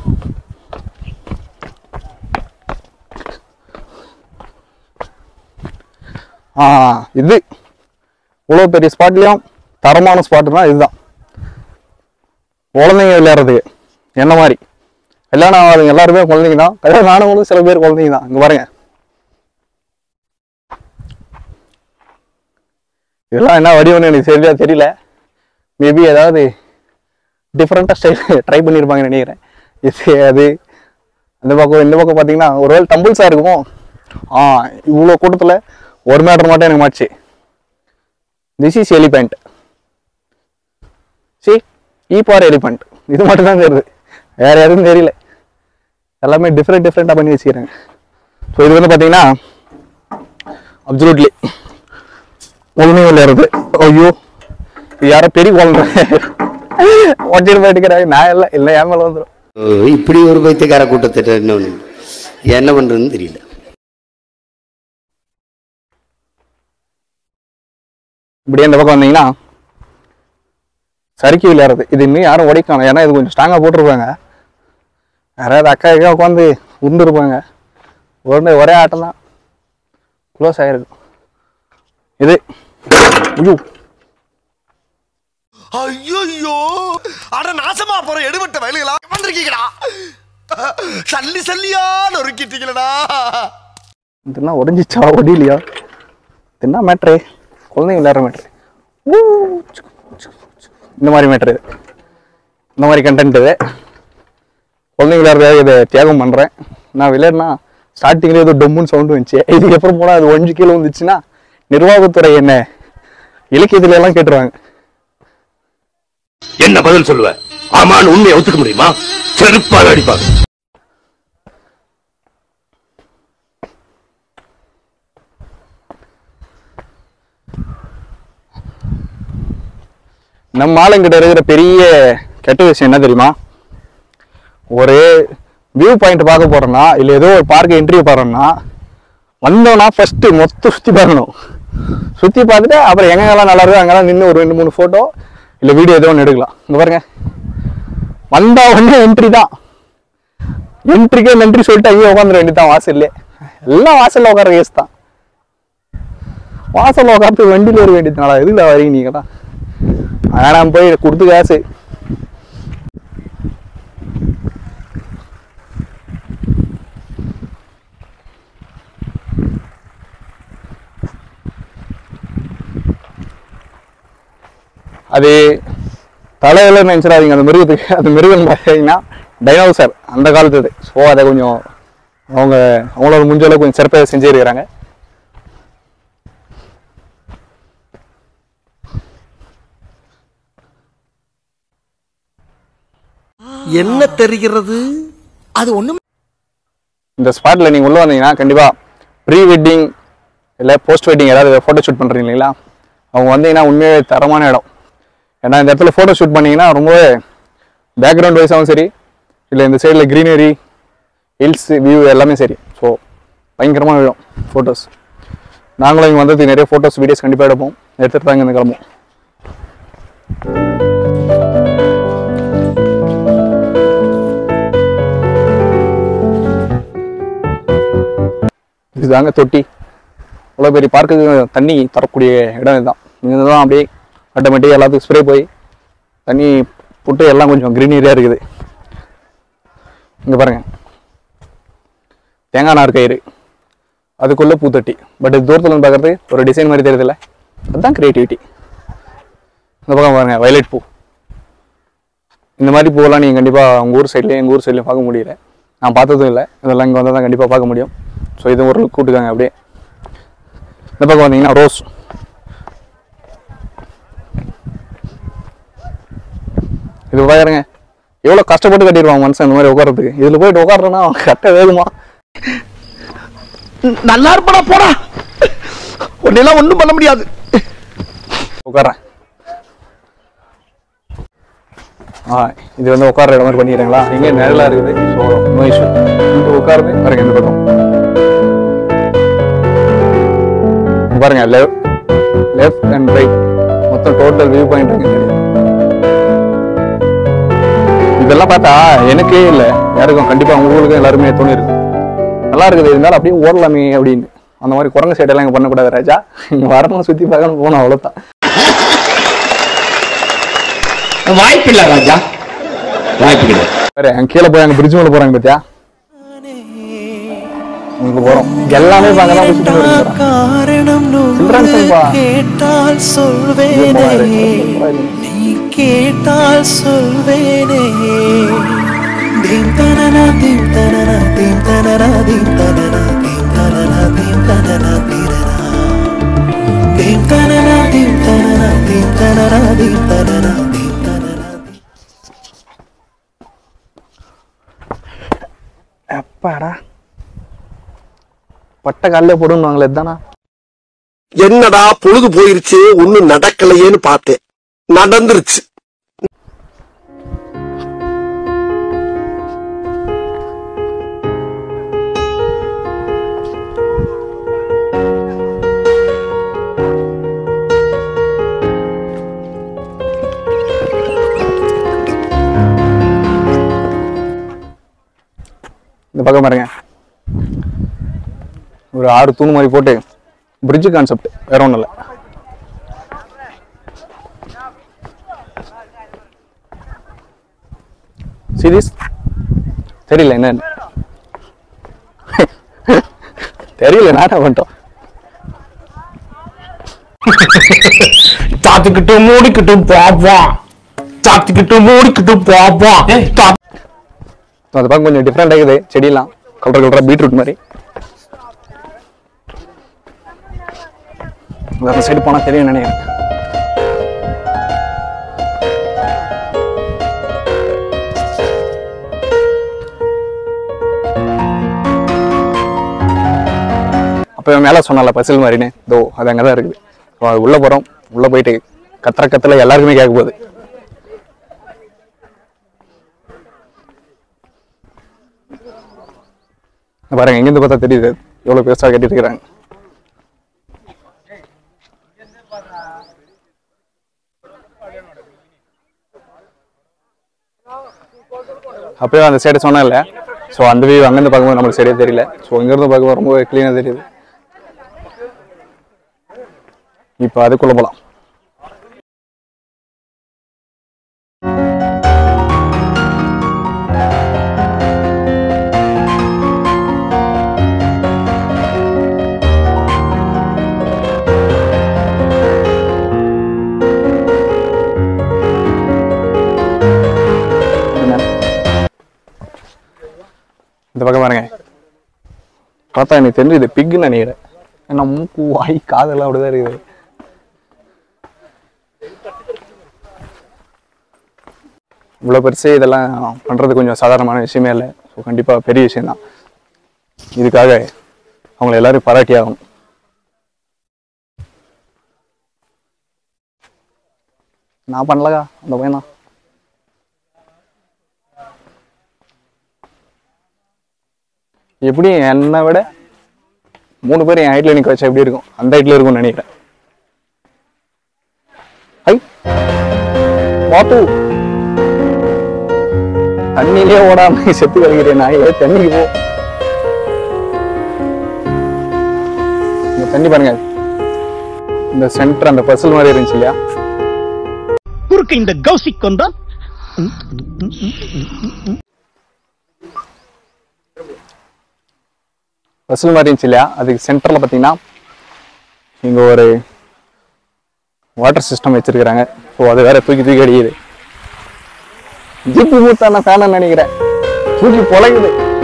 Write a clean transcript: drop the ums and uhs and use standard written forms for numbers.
இது இவ்வளோ பெரிய ஸ்பாட்லேயும் தரமான ஸ்பாட்டுனா இதுதான். குழந்தைங்க விளையாடுறதுக்கு என்ன மாதிரி கல்யாணம் ஆகாதுங்க எல்லாருமே குழந்தைங்க தான். கல்யாணம் ஆனவங்களும் சில பேர் குழந்தைங்க தான். இங்கே பாருங்க, இதெல்லாம் என்ன வடிவம்னு எனக்கு சரியா தெரியல. மேபி ஏதாவது டிஃப்ரெண்ட்டாக ஸ்டைல் ட்ரை பண்ணியிருப்பாங்கன்னு நினைக்கிறேன். இது அது அந்த பக்கம் இந்த பக்கம் பார்த்தீங்கன்னா ஒருவேளை டம்பிள்ஸாக இருக்குமோ. இவ்வளோ கூட்டத்தில் ஒரு மேட்டர் மட்டும் எனக்கு மாச்சு. This is elephant. For elephant. இது மட்டும் தான் தெரியுது, வேற எதுவும் தெரியல. எல்லாமே டிஃப்ரெண்ட்டாக பண்ணி வச்சுக்கிறாங்க. ஸோ இது வந்து பார்த்தீங்கன்னா அப்சல்யூட்லி குழந்தைங்க விளையாடுறது. ஐயோ, இது யாரோ பெரிய குழந்தை ஒட்டிட்டு போயிட்டுக்கிறாங்க. நான் இல்லை என் மேலே வந்துடும். இப்படி ஒரு பைத்தியக்கார கூட்டத்தை என்ன பண்றதுன்னு தெரியல. இப்படியே இந்த பக்கம் வந்தீங்கன்னா சறுக்கி விளையாடுறது. இது இன்னும் யாரும் உடைக்கணும், ஏன்னா இது கொஞ்சம் ஸ்ட்ராங்காக போட்டிருப்பாங்க. யாராவது அக்கா உட்காந்து உருண்டுருப்பாங்க. ஒரே ஆட்டம் தான், க்ளோஸ் ஆகிருக்கும். இது ஐயோ, அட நாசமா போற எடுபட்ட வயலுகளா வந்திருக்கீங்களா? சல்லியா நொறுக்கிட்டீங்களா? இதெல்லாம் உடஞ்சிச்சா ஒடிலையா? என்ன மேட்ரு? குழந்தைங்க விளையாடுற மேட்ரு. இந்த மாதிரி மேட்ரு, இந்த மாதிரி கண்டென்ட். இது குழந்தைங்க விளையாடுறதாக இதை தியாகம் பண்ணுறேன். நான் விளையாடுனா ஸ்டார்டிங்கில் ஏதோ டொம்முன்னு சவுண்டு வந்துச்சு. இதுக்கப்புறம் போனால் அது 1 கீழே வந்துச்சுன்னா நிர்வாகத்துறை என்ன இலக்கியத்துல எல்லாம் கேட்டுருவாங்க. என்ன பதில் சொல்லுவ? ஆமான்னு உண்மையை ஒத்துக்க முடியுமா? செருப்பாக அடிப்பாங்க. நம்ம ஆளுங்கிட்ட இருக்கிற பெரிய கெட்ட விஷயம் என்ன தெரியுமா? ஒரு வியூ பாயிண்ட் பார்க்க போறோம்னா, இல்லை ஏதோ ஒரு பார்க்க என்ட்ரி போறோம்னா, வந்தோம்னா ஃபர்ஸ்ட் மொத்தம் சுற்றி பார்க்கணும். சுற்றி பார்த்துட்டு அப்புறம் எங்கெல்லாம் நல்லா இருக்கும் அங்கெல்லாம் நின்று ஒரு 2-3 ஃபோட்டோ இல்லை வீடியோ ஏதோ ஒன்று எடுக்கலாம். இங்கே பாருங்க, வந்தா உடனே என்ட்ரி தான். என்ட்ரிக்கே நன்றி சொல்லிட்டு அங்கேயே உட்காந்துட வேண்டியதான் வாசல்லே. எல்லாம் வாசலில் உட்கார கேஸ் தான். வாசலில் உட்காந்து வண்டியில் இருக்க வேண்டியதுனால எதுல வரீங்க நீங்களா? வேணாம், போய் கொடுத்து காசு. அது தலையில நினைச்சிடாதீங்க. அந்த மிருகத்துக்கு, அந்த மிருகம் பார்த்தீங்கன்னா டைனோசர் அந்த காலத்து. ஸோ அதை கொஞ்சம் அவங்களோட முடிஞ்ச அளவுக்கு கொஞ்சம் சிறப்பாக செஞ்சுருக்கிறாங்க. என்ன தெரிகிறது? அது ஒண்ணும். இந்த ஸ்பாட்ல நீங்க உள்ள வந்தீங்கன்னா கண்டிப்பா ப்ரீ வெட்டிங் இல்லை போஸ்ட் வெட்டிங் ஏதாவது ஃபோட்டோ ஷூட் பண்றீங்க இல்லைங்களா, அவங்க வந்தீங்கன்னா உண்மையே தரமான இடம். ஏன்னா இந்த இடத்துல ஃபோட்டோ ஷூட் பண்ணிங்கன்னா ரொம்பவே பேக்ரவுண்ட் வைஸாகவும் சரி, இல்லை இந்த சைடில் க்ரீனரி ஹில்ஸ் வியூ எல்லாமே சரி. ஸோ பயங்கரமாக விழும் ஃபோட்டோஸ். நாங்களும் இங்கே வந்ததுக்கு நிறைய ஃபோட்டோஸ் வீடியோஸ் கண்டிப்பாக எடுப்போம். எடுத்துகிட்டு தாங்க இந்த கிளம்பும். இதுதாங்க தொட்டி. அவ்வளோ பெரிய பார்க்குக்கு தண்ணி தரக்கூடிய இடம் இதுதான். இதுதான் அப்படியே ஆட்டோமேட்டிக்காக எல்லாத்துக்கும் ஸ்ப்ரே போய் தண்ணி புட்டு எல்லாம் கொஞ்சம் க்ரீனரியாக இருக்குது. இங்கே பாருங்க, தேங்காய் நார் கயிறு, அதுக்குள்ளே பூத்தொட்டி. பட் இது தூரத்தில் பார்க்குறது ஒரு டிசைன் மாதிரி தெரியுதுல்ல, அதுதான் க்ரியேட்டிவிட்டி. இந்த பக்கம் பாருங்கள், வயலட் பூ. இந்த மாதிரி பூவெல்லாம் நீங்கள் கண்டிப்பாக உங்கள் ஊர் சைட்லேயும் எங்கள் ஊர் சைட்லேயும் பார்க்க முடியல. நான் பார்த்ததும் இல்லை. இதெல்லாம் இங்கே வந்தால் தான் கண்டிப்பாக பார்க்க முடியும். ஸோ இது ஒரு கூட்டுக்காங்க. அப்படியே இந்த பக்கம் வந்தீங்கன்னா ரோஸ். இது பாருங்க, எவ்வளோ கஷ்டப்பட்டு கட்டிடுவாங்க மனுஷன் இந்த மாதிரி உட்காரத்துக்கு. இதில் போயிட்டு உட்காடுறேன்னா கட்ட வேகுமா? நல்லா இருப்படா, போடா, ஒன்னெல்லாம் ஒன்றும் பண்ண முடியாது. உட்கார்றேன். இது வந்து உட்கார இடம் மாதிரி பண்ணிக்கிறீங்களா? இங்கே நிழலாக இருக்குது. So no issue. இங்கே உட்காருது பாருங்க. இந்த பக்கம் பாருங்க, லெஃப்ட் அண்ட் ரைட் மொத்தம் டோட்டல் வியூ பாயிண்ட். இதெல்லாம் பார்த்தா எனக்கே இல்லை, யாருக்கும் கண்டிப்பாக உங்களுக்கும் எல்லாருமே தோணி இருக்கும், நல்லா இருக்குது இருந்தாலும் அப்படியே ஓடலாமே அப்படின்னு. அந்த மாதிரி குரங்கு சைடெல்லாம் இங்கே பண்ணக்கூடாது ராஜா, இங்கே வரணும் சுற்றி பார்க்கணும் போகணும், அவ்வளோதான். வாய்ப்பு இல்லை ராஜா, வாய்ப்பு இல்லை. வேற அங்கே கீழே போய் அங்கே பிரிட்ஜ் மேலே போகிறாங்க பார்த்தியா, இங்கே போகிறோம் எல்லாமே பார்க்கலாம். கேட்டால் சொல்வேனே, நீ கேட்டால் சொல்வேனே. தீம் தனனா தீம் தனனா தீம் தனனா தீம் தனனா தீம் தனனா தீம் தனனா தீரனா தீம் தனனா தீம் தனனா தீம் தனனா தீம் தனனா தீம் தனனா. அப்பாடா பட்ட காலிலே போடுவாங்களே இதுதானா? என்னடா பொழுது போயிருச்சு ஒண்ணும் நடக்கலையேன்னு பார்த்தேன், நடந்துருச்சு. இந்த பக்கம் பாருங்க, ஒரு 6 தூண் மாதிரி போட்டு பிரிட்ஜ் கான்செப்ட், வேற ஒன்றும் இல்லை. சீரியஸ் தெரியல என்ன தெரியல, நாட்டா பண்ணிட்டோம். சாத்துக்கிட்டும் மூடிக்கிட்டும் பாப்போம், சாத்துக்கிட்டும் மூடிக்கிட்டும் பாப்போம். அந்த பக்கம் கொஞ்சம் டிஃப்ரெண்ட் ஆகுது, செடியெல்லாம் கலரா பீட்ரூட் மாதிரி. வேற சைடு போனா தெரியும் நினைக்கிறேன். அப்ப மேல சொன்னால பசில் மாதிரின்னு, தோ அது அங்கதான் இருக்குது. அது உள்ள போறோம், உள்ள போயிட்டு கத்தில எல்லாருக்குமே கேட்க போகுது. பாருங்க எங்கிருந்து பார்த்தா தெரியுது எவ்வளவு பெருசா கட்டிட்டு இருக்கிறாங்க. அப்பயே அந்த சைடு சொன்னா இல்ல, ஸோ அந்த வியூ அங்கிருந்து பார்க்கும்போது நம்மளுக்கு சரியா தெரியல. ஸோ இங்கிருந்து பார்க்கும்போது ரொம்ப கிளீனா தெரியுது. இப்போ அதுக்குள்ள போலாம். இந்த பக்கம் பாருங்க, பார்த்தா எனக்கு தெரிஞ்சு பிக்குன்னு நினைக்கிறேன். ஏன்னா மூக்கு வாய் காதெல்லாம் அப்படிதான் இருக்குது. இவ்வளோ பெருசு இதெல்லாம் பண்ணுறது கொஞ்சம் சாதாரணமான விஷயமே இல்லை. ஸோ கண்டிப்பாக பெரிய விஷயம்தான். இதுக்காக அவங்களை எல்லாரும் பாராட்டி ஆகணும். நான் பண்ணலக்கா, அந்த பையன் தான். எப்படி என்னை விட 3 பேர் என் ஹைட்ல நிற்க வச்சா எப்படி இருக்கும், அந்த ஹைட்ல இருக்கும்னு நினைக்கிறேன். ஐ பாத்து தண்ணியிலே ஓடாம செத்து கழிக்கிறேன் நாயே, தண்ணிக்கு போ. இந்த தண்ணி பாருங்க, இந்த சென்டர் அந்த பசல் மாதிரி இருந்துச்சு இல்லையா, குறுக்க இந்த கௌசிக் கொண்டா பசல் மாதிரி இருந்துச்சு இல்லையா, அதுக்கு சென்டர்ல பாத்தீங்கன்னா இங்க ஒரு வாட்டர் சிஸ்டம் வச்சிருக்கிறாங்க. ஸோ அது வேற தூக்கி தூக்கி அடிக்குது. ஜிப்பு மூத்தான ஃபேன் நினைக்கிறேன், தூக்கி பொழைக்குது.